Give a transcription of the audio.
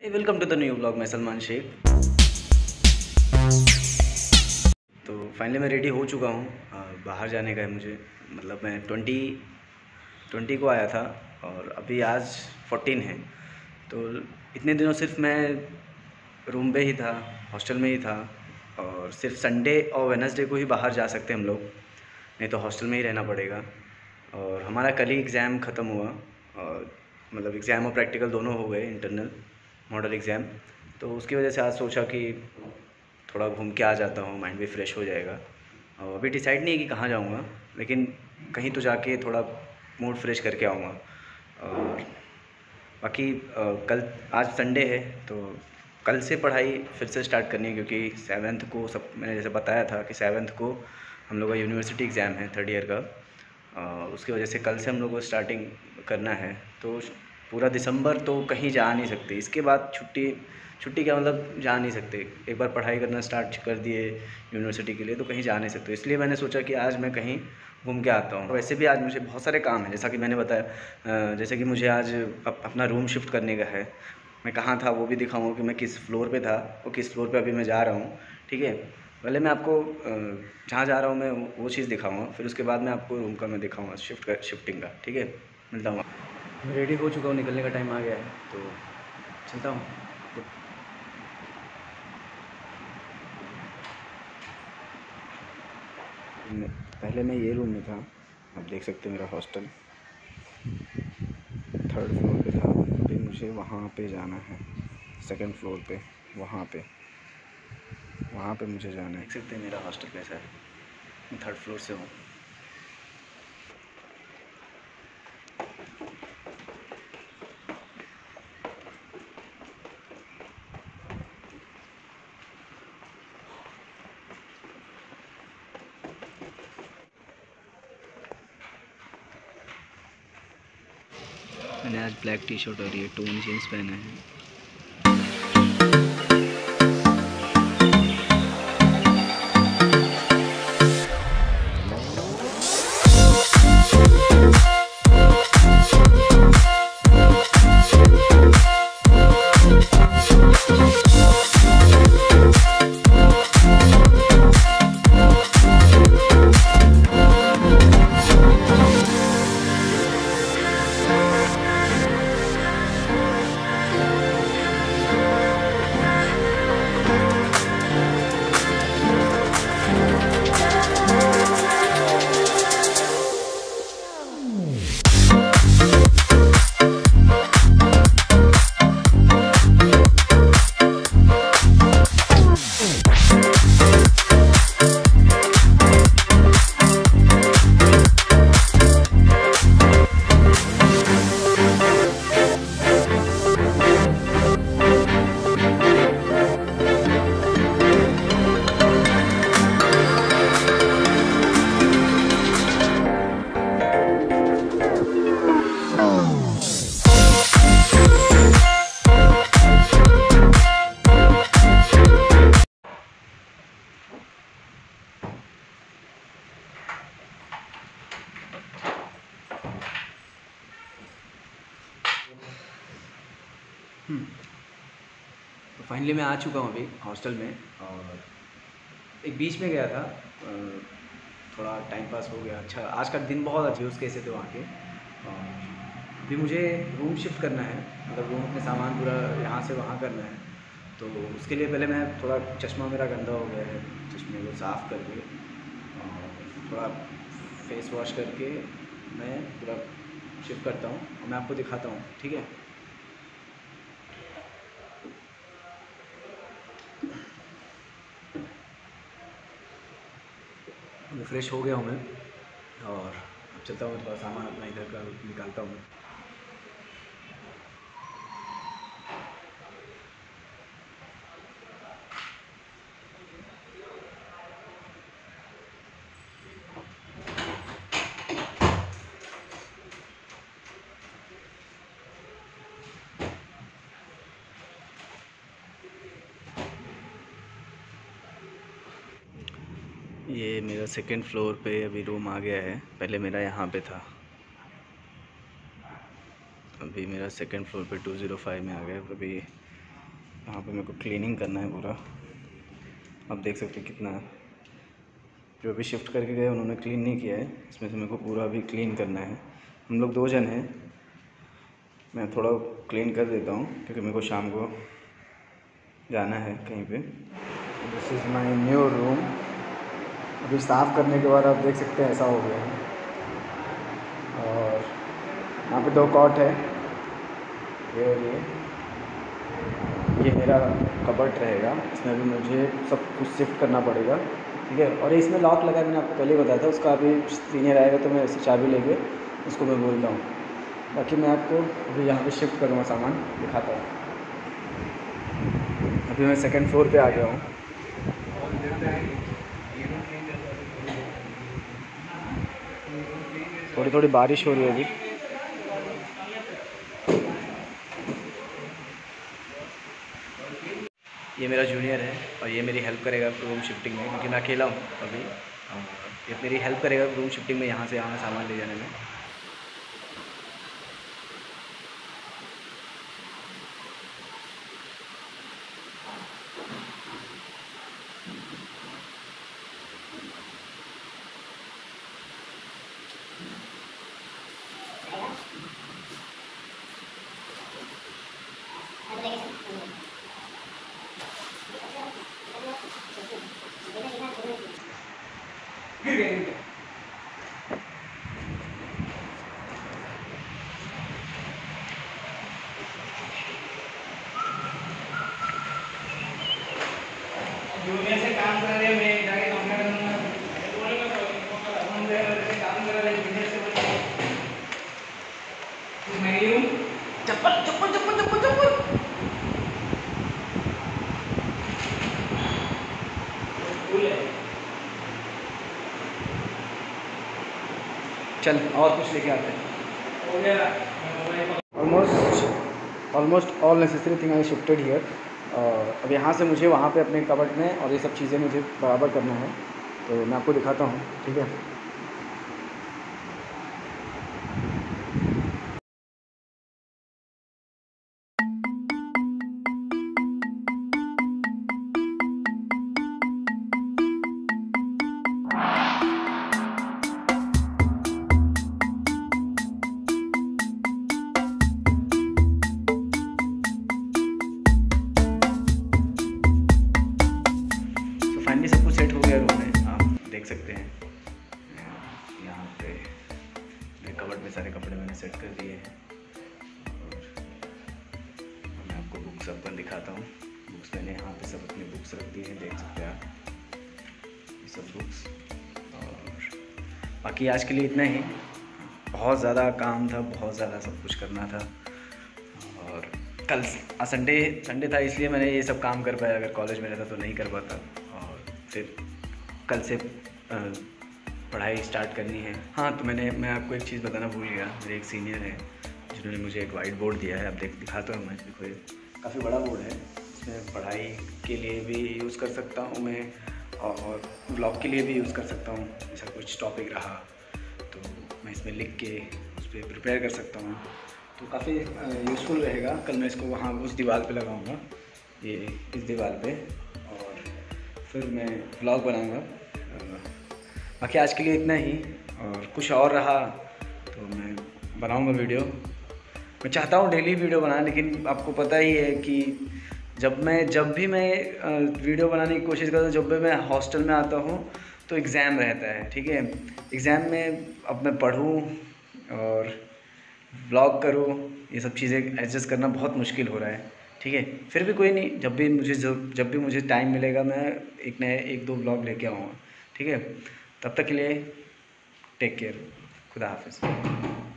Welcome to the new blog. मैं सलमान शेख। तो finally मैं रेडी हो चुका हूँ। बाहर जाने का है मुझे। मतलब मैं 20 को आया था और अभी आज 14 है। तो इतने दिनों सिर्फ मैं रूम पे ही था, हॉस्टल में ही था। और सिर्फ संडे और वेडनेसडे को ही बाहर जा सकते हम लोग, नहीं तो हॉस्टल में ही रहना पड़ेगा। और हमारा कल ही एग्ज़ाम ख़त्म हुआ और मतलब एग्ज़ाम और प्रैक्टिकल दोनों हो गए, इंटरनल मॉडल एग्ज़ाम। तो उसकी वजह से आज सोचा कि थोड़ा घूम के आ जाता हूँ, माइंड भी फ्रेश हो जाएगा। और अभी डिसाइड नहीं है कि कहाँ जाऊँगा, लेकिन कहीं तो जाके थोड़ा मूड फ्रेश करके आऊँगा। और बाकी कल आज संडे है तो कल से पढ़ाई फिर से स्टार्ट करनी है, क्योंकि 7th को सब मैंने जैसे बताया था कि 7th को हम लोग का यूनिवर्सिटी एग्ज़ाम है 3rd ईयर का। उसकी वजह से कल से हम लोग को स्टार्टिंग करना है। तो पूरा दिसंबर तो कहीं जा नहीं सकते। इसके बाद छुट्टी क्या मतलब जा नहीं सकते। एक बार पढ़ाई करना स्टार्ट कर दिए यूनिवर्सिटी के लिए तो कहीं जा नहीं सकते। इसलिए मैंने सोचा कि आज मैं कहीं घूम के आता हूँ। वैसे भी आज मुझे बहुत सारे काम हैं, जैसा कि मैंने बताया। जैसे कि मुझे आज अपना रूम शिफ्ट करने का है। मैं कहाँ था वो भी दिखाऊँगा कि मैं किस फ्लोर पे था और किस फ्लोर पे अभी मैं जा रहा हूँ। ठीक है, पहले मैं आपको जहाँ जा रहा हूँ मैं वो चीज़ दिखाऊँगा, फिर उसके बाद मैं आपको रूम का मैं दिखाऊँगा शिफ्टिंग का। ठीक है, मिलता हूँ। मैं रेडी हो चुका हूँ, निकलने का टाइम आ गया है तो चलता हूँ। पहले मैं ये रूम में था, आप देख सकते हैं मेरा हॉस्टल 3rd फ्लोर पे था। अभी मुझे वहाँ पे जाना है, 2nd फ्लोर पे, वहाँ पे मुझे जाना है। देख सकते हैं मेरा हॉस्टल कैसा है। मैं 3rd फ्लोर से हूँ। मैंने आज ब्लैक टी शर्ट और ये टोन जीन्स पहना है। तो फाइनली मैं आ चुका हूँ अभी हॉस्टल में। और एक बीच में गया था, थोड़ा टाइम पास हो गया। अच्छा, आज का दिन बहुत अच्छे यूज़ कैसे थे वहाँ के। और अभी मुझे रूम शिफ्ट करना है, मतलब रूम में सामान पूरा यहाँ से वहाँ करना है। तो उसके लिए पहले मैं थोड़ा, चश्मा मेरा गंदा हो गया है, चश्मे को साफ़ करके और थोड़ा फेस वॉश करके मैं पूरा शिफ्ट करता हूँ और मैं आपको दिखाता हूँ। ठीक है, फ्रेश हो गया हूँ मैं और अब चलता हूँ, थोड़ा सामान अपना इधर का निकालता हूँ। ये मेरा 2nd फ्लोर पे अभी रूम आ गया है। पहले मेरा यहाँ पे था, अभी मेरा 2nd फ्लोर पे 205 में आ गया। अभी यहाँ पे मेरे को क्लीनिंग करना है पूरा। आप देख सकते हैं कितना जो अभी शिफ्ट करके गए उन्होंने क्लीन नहीं किया है, इसमें से मेरे को पूरा अभी क्लीन करना है। हम लोग 2 जन हैं, मैं थोड़ा क्लीन कर देता हूँ क्योंकि मेरे को शाम को जाना है कहीं पे। This is my new room. अभी साफ़ करने के बाद आप देख सकते हैं ऐसा हो गया है। और यहाँ पे 2 कॉट है, ये मेरा कबर्ड रहेगा। इसमें भी मुझे सब कुछ शिफ्ट करना पड़ेगा, ठीक है। और इसमें लॉक लगा है, मैंने आपको पहले ही बताया था। उसका अभी सीनियर आएगा तो मैं ऐसे चाबी लेके उसको मैं बोलता हूँ। बाकी मैं आपको अभी यहाँ पे शिफ्ट करूँगा, सामान दिखाता हूँ। अभी मैं 2nd फ्लोर पे आ गया हूँ। थोड़ी थोड़ी बारिश हो रही है अभी। ये मेरा जूनियर है और ये मेरी हेल्प करेगा रूम शिफ्टिंग में, क्योंकि मैं अकेला हूँ अभी। ये मेरी हेल्प करेगा रूम शिफ्टिंग में, यहाँ से यहाँ सामान ले जाने में। जूनियर से काम कर रहे हैं, मैं जाके काम करूँगा। काम कर रहे जूनियर से मैं हूँ। चप्पल चप्पल चप्पल चप्पल चप्पल चल और कुछ लेके आते हैं। Almost all necessary thing I shifted here. अब यहाँ से मुझे वहाँ पे अपने कबर्ड में और ये सब चीज़ें मुझे बराबर करना है, तो मैं आपको दिखाता हूँ, ठीक है। फाइनली सब कुछ सेट हो गया रूम में, आप देख सकते हैं। यहाँ पे मेरे कबर्ड में सारे कपड़े मैंने सेट कर दिए हैं। और मैं आपको बुक्स अपन दिखाता हूँ। बुक्स मैंने यहाँ पे सब अपनी बुक्स रख दी हैं, देख सकते हैं आप ये सब बुक्स। और बाकी आज के लिए इतना ही। बहुत ज़्यादा काम था, बहुत ज़्यादा सब कुछ करना था। और कल संडे था, इसलिए मैंने ये सब काम कर पाया। अगर कॉलेज में रहता तो नहीं कर पाता। फिर कल से पढ़ाई स्टार्ट करनी है। हाँ, तो मैं आपको एक चीज़ बताना भूल गया। मेरे एक सीनियर है जिन्होंने मुझे एक वाइट बोर्ड दिया है। अब दिखाता हूँ मैं। देखो, ये काफ़ी बड़ा बोर्ड है। इसमें पढ़ाई के लिए भी यूज़ कर सकता हूँ मैं, और ब्लॉग के लिए भी यूज़ कर सकता हूँ। ऐसा कुछ टॉपिक रहा तो मैं इसमें लिख के उस पर प्रिपेयर कर सकता हूँ, तो काफ़ी यूज़फुल रहेगा। कल मैं इसको वहाँ उस दीवार पे लगाऊंगा, ये इस दीवार पे, और फिर मैं व्लॉग बनाऊंगा। बाकी आज के लिए इतना ही। और कुछ और रहा तो मैं बनाऊंगा वीडियो। मैं चाहता हूँ डेली वीडियो बनाना, लेकिन आपको पता ही है कि जब भी मैं वीडियो बनाने की कोशिश करता हूँ, जब भी मैं हॉस्टल में आता हूँ तो एग्ज़ाम रहता है, ठीक है। एग्ज़ाम में अब मैं पढ़ूँ और व्लॉग करूँ, ये सब चीज़ें एडजस्ट करना बहुत मुश्किल हो रहा है, ठीक है। फिर भी कोई नहीं, जब भी मुझे टाइम मिलेगा मैं एक दो व्लॉग लेके आऊँगा, ठीक है। तब तक के लिए टेक केयर, खुदा हाफिज़।